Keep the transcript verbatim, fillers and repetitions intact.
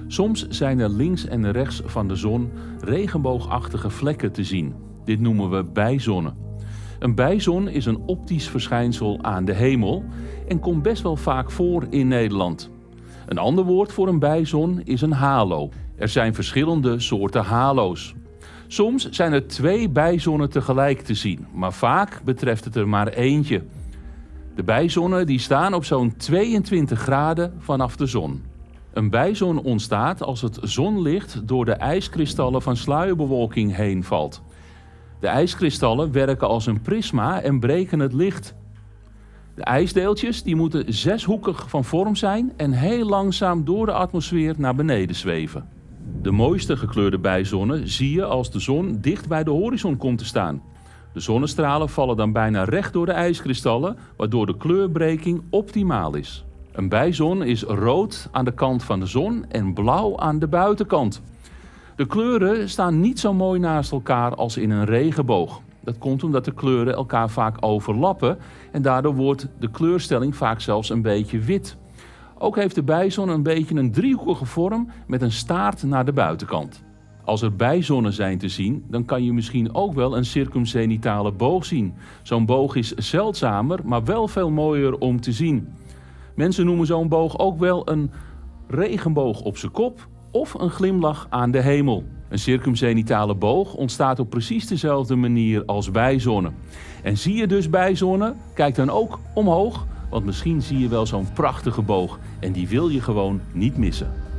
Soms zijn er links en rechts van de zon regenboogachtige vlekken te zien. Dit noemen we bijzonnen. Een bijzon is een optisch verschijnsel aan de hemel en komt best wel vaak voor in Nederland. Een ander woord voor een bijzon is een halo. Er zijn verschillende soorten halo's. Soms zijn er twee bijzonnen tegelijk te zien, maar vaak betreft het er maar eentje. De bijzonnen die staan op zo'n tweeëntwintig graden vanaf de zon. Een bijzon ontstaat als het zonlicht door de ijskristallen van sluierbewolking heen valt. De ijskristallen werken als een prisma en breken het licht. De ijsdeeltjes die moeten zeshoekig van vorm zijn en heel langzaam door de atmosfeer naar beneden zweven. De mooiste gekleurde bijzonnen zie je als de zon dicht bij de horizon komt te staan. De zonnestralen vallen dan bijna recht door de ijskristallen, waardoor de kleurbreking optimaal is. Een bijzon is rood aan de kant van de zon en blauw aan de buitenkant. De kleuren staan niet zo mooi naast elkaar als in een regenboog. Dat komt omdat de kleuren elkaar vaak overlappen en daardoor wordt de kleurstelling vaak zelfs een beetje wit. Ook heeft de bijzon een beetje een driehoekige vorm met een staart naar de buitenkant. Als er bijzonnen zijn te zien, dan kan je misschien ook wel een circumzenitale boog zien. Zo'n boog is zeldzamer, maar wel veel mooier om te zien. Mensen noemen zo'n boog ook wel een regenboog op zijn kop of een glimlach aan de hemel. Een circumzenitale boog ontstaat op precies dezelfde manier als bijzonnen. En zie je dus bijzonnen? Kijk dan ook omhoog, want misschien zie je wel zo'n prachtige boog en die wil je gewoon niet missen.